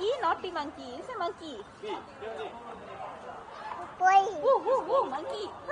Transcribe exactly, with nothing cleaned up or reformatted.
monkey, naughty monkey. It's a monkey. Boy. Ooh, ooh, ooh, monkey.